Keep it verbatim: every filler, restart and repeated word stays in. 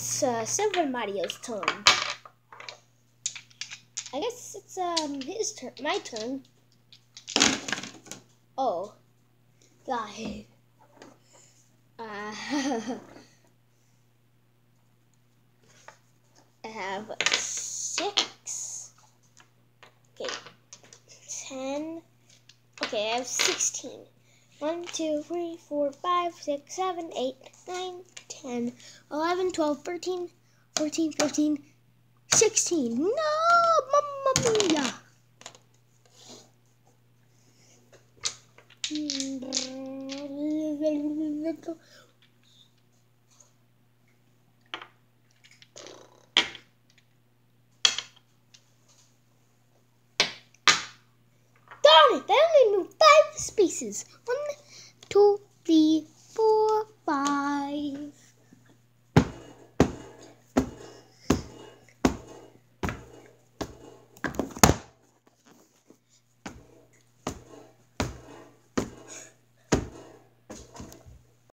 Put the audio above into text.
it's uh, Silver Mario's turn. I guess it's um his turn, my turn. Oh, God. Uh, I have six. Okay, ten. Okay, I have sixteen. One, two, three, four, five, six, seven, eight, nine, ten, eleven, twelve, thirteen, fourteen, fifteen, sixteen. No, Mamma Mia. Darn it, I only moved five spaces.